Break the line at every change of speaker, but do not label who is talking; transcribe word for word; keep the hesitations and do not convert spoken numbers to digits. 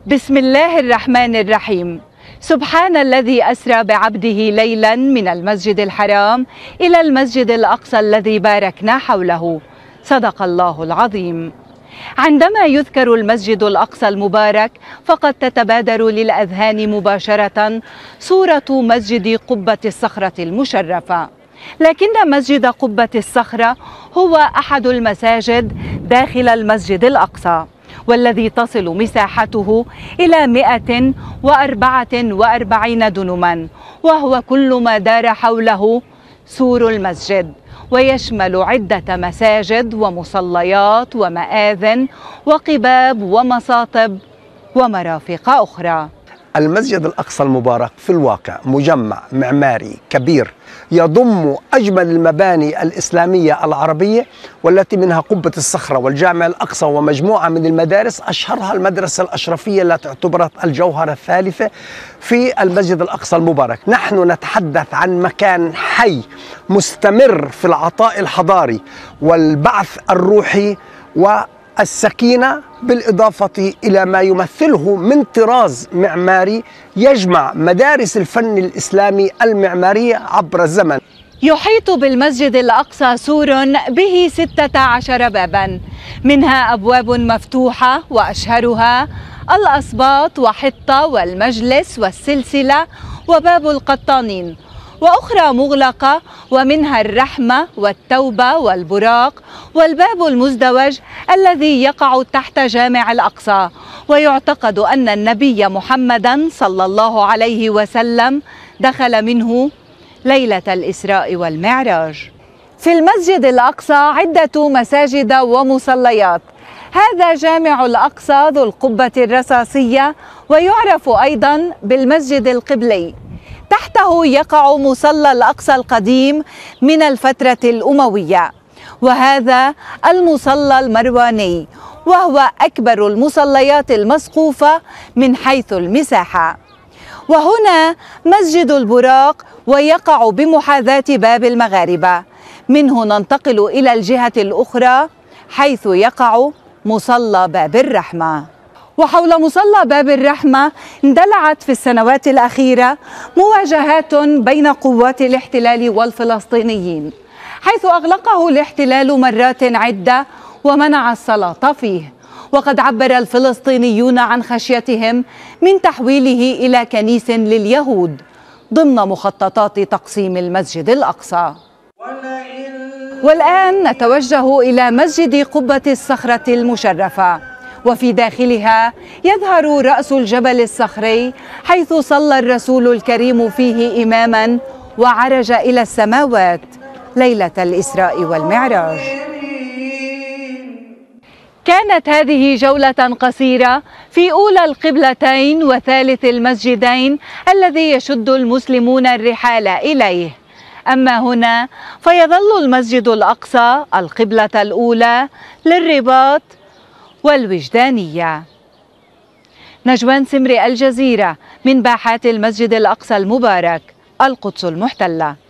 بسم الله الرحمن الرحيم. سبحان الذي أسرى بعبده ليلا من المسجد الحرام إلى المسجد الأقصى الذي باركنا حوله. صدق الله العظيم. عندما يذكر المسجد الأقصى المبارك فقد تتبادر للأذهان مباشرة صورة مسجد قبة الصخرة المشرفة، لكن مسجد قبة الصخرة هو أحد المساجد داخل المسجد الأقصى، والذي تصل مساحته إلى مئة وأربعة وأربعين دنما، وهو كل ما دار حوله سور المسجد، ويشمل عدة مساجد ومصليات ومآذن وقباب ومصاطب ومرافق أخرى.
المسجد الأقصى المبارك في الواقع مجمع معماري كبير يضم أجمل المباني الإسلامية العربية، والتي منها قبة الصخرة والجامع الأقصى ومجموعة من المدارس، أشهرها المدرسة الأشرفية التي اعتبرت الجوهرة الثالثة في المسجد الأقصى المبارك. نحن نتحدث عن مكان حي مستمر في العطاء الحضاري والبعث الروحي والسكينة، بالإضافة إلى ما يمثله من طراز معماري يجمع مدارس الفن الإسلامي المعمارية عبر الزمن.
يحيط بالمسجد الأقصى سور به ستة عشر بابا، منها أبواب مفتوحة وأشهرها الأسباط وحطة والمجلس والسلسلة وباب القطانين، وأخرى مغلقة ومنها الرحمة والتوبة والبراق والباب المزدوج الذي يقع تحت جامع الأقصى. ويعتقد أن النبي محمدا صلى الله عليه وسلم دخل منه ليلة الإسراء والمعراج. في المسجد الأقصى عدة مساجد ومصليات. هذا جامع الأقصى ذو القبة الرصاصية، ويعرف أيضا بالمسجد القبلي. تحته يقع مصلى الأقصى القديم من الفترة الأموية، وهذا المصلى المرواني، وهو أكبر المصليات المسقوفة من حيث المساحة. وهنا مسجد البراق، ويقع بمحاذاة باب المغاربة. منه ننتقل إلى الجهة الأخرى حيث يقع مصلى باب الرحمة. وحول مصلى باب الرحمة اندلعت في السنوات الأخيرة مواجهات بين قوات الاحتلال والفلسطينيين، حيث أغلقه الاحتلال مرات عدة ومنع الصلاة فيه. وقد عبر الفلسطينيون عن خشيتهم من تحويله إلى كنيس لليهود ضمن مخططات تقسيم المسجد الأقصى. والآن نتوجه إلى مسجد قبة الصخرة المشرفة، وفي داخلها يظهر رأس الجبل الصخري، حيث صلى الرسول الكريم فيه إماما وعرج إلى السماوات ليلة الإسراء والمعراج. كانت هذه جولة قصيرة في أولى القبلتين وثالث المسجدين الذي يشد المسلمون الرحال إليه. أما هنا فيظل المسجد الأقصى القبلة الأولى للرباط والوجدانية. نجوان سمري، الجزيرة، من باحات المسجد الأقصى المبارك، القدس المحتلة.